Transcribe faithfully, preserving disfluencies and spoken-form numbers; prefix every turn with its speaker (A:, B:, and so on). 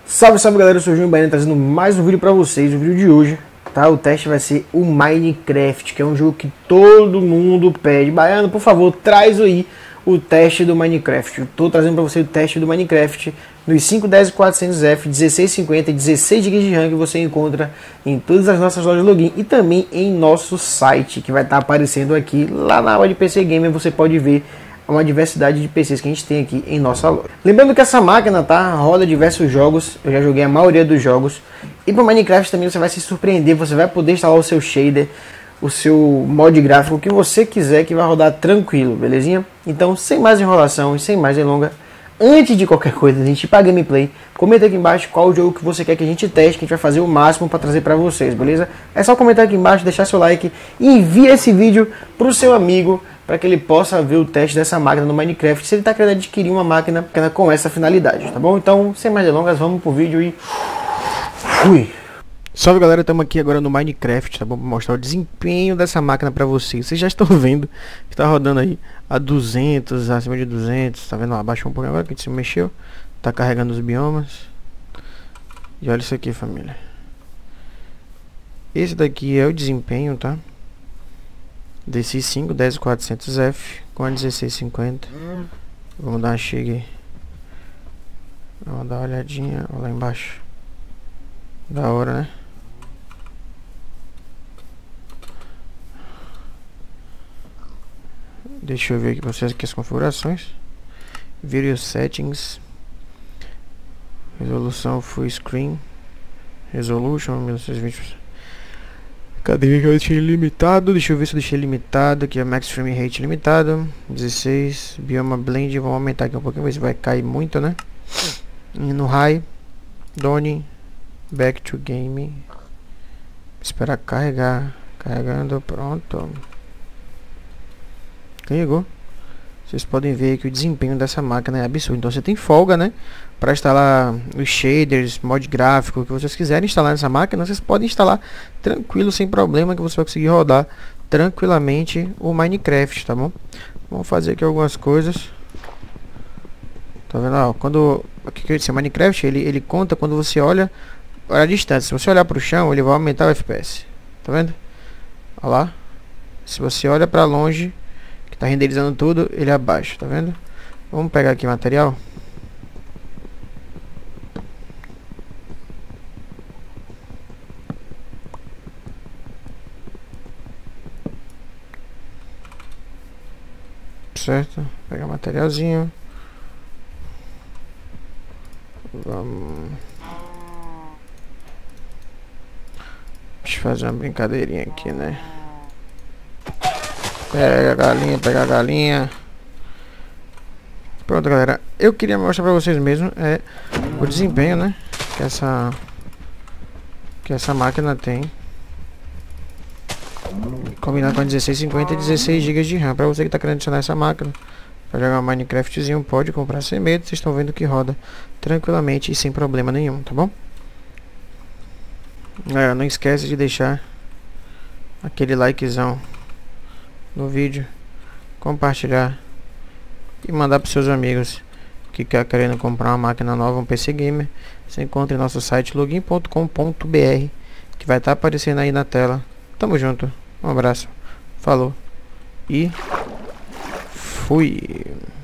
A: Salve, salve galera, eu sou o Júnior Baiano trazendo mais um vídeo pra vocês. O vídeo de hoje, tá? O teste vai ser o Minecraft, que é um jogo que todo mundo pede. Baiano, por favor, traz aí o teste do Minecraft. Eu tô trazendo pra você o teste do Minecraft nos cinco, dez e quatrocentos F, dezesseis cinquenta e dezesseis gigas de RAM que você encontra em todas as nossas lojas de login e também em nosso site, que vai estar aparecendo aqui lá na aba de P C Gamer. Você pode ver uma diversidade de P Cs que a gente tem aqui em nossa loja. Lembrando que essa máquina, tá, roda diversos jogos, eu já joguei a maioria dos jogos. E para Minecraft também você vai se surpreender, você vai poder instalar o seu shader, o seu mod gráfico, o que você quiser, que vai rodar tranquilo, belezinha? Então, sem mais enrolação e sem mais delonga, antes de qualquer coisa, a gente ir para gameplay, comenta aqui embaixo qual o jogo que você quer que a gente teste, que a gente vai fazer o máximo para trazer para vocês, beleza? É só comentar aqui embaixo, deixar seu like e envia esse vídeo pro seu amigo, para que ele possa ver o teste dessa máquina no Minecraft, se ele está querendo adquirir uma máquina com essa finalidade, tá bom? Então, sem mais delongas, vamos pro vídeo e fui! Salve galera, estamos aqui agora no Minecraft, tá bom? Para mostrar o desempenho dessa máquina para vocês. Vocês já estão vendo que está rodando aí a duzentos, acima de duzentos, tá vendo? Abaixou um pouquinho agora que a gente se mexeu, tá carregando os biomas. E olha isso aqui, família. Esse daqui é o desempenho, tá? Desse cinco, dez e quatrocentos F com a dezesseis cinquenta. Vamos dar uma chega aí. Vamos dar uma olhadinha lá embaixo. Da hora, né? Deixa eu ver aqui pra vocês aqui as configurações. Video settings. Resolução full screen. Resolution mil novecentos e vinte. Cadê que eu deixei limitado? Deixa eu ver se eu deixei limitado. Aqui é Max Frame Rate limitado. dezesseis. Bioma Blend. Vamos aumentar aqui um pouquinho, ver se vai cair muito, né? E no High. Done. Back to Game. Esperar carregar. Carregando. Pronto. Carregou. Vocês podem ver que o desempenho dessa máquina é absurdo. Então você tem folga, né? Para instalar os shaders, mod gráfico, o que vocês quiserem instalar nessa máquina, vocês podem instalar tranquilo, sem problema, que você vai conseguir rodar tranquilamente o Minecraft, tá bom? Vamos fazer aqui algumas coisas. Tá vendo? Ó, quando aqui esse Minecraft, ele ele conta quando você olha a distância. Se você olhar para o chão, ele vai aumentar o F P S. Tá vendo? Olha lá. Se você olha para longe, que tá renderizando tudo, ele abaixa, tá vendo? Vamos pegar aqui material. Certo? Pegar materialzinho. Vamos. Deixa eu fazer uma brincadeirinha aqui, né? Pega a galinha, pega a galinha. Pronto, galera. Eu queria mostrar pra vocês mesmo é o desempenho, né? Que essa que essa máquina tem. Combinado com a dezesseis cinquenta e dezesseis gigas de RAM. Pra você que tá querendo adicionar essa máquina pra jogar um Minecraftzinho, pode comprar sem medo. Vocês estão vendo que roda tranquilamente e sem problema nenhum, tá bom? Galera, não esquece de deixar aquele likezão no vídeo, compartilhar e mandar para seus amigos que quer querendo comprar uma máquina nova, um P C Gamer. Você encontra em nosso site login ponto com ponto br, que vai estar aparecendo aí na tela. Tamo junto, um abraço, falou e fui.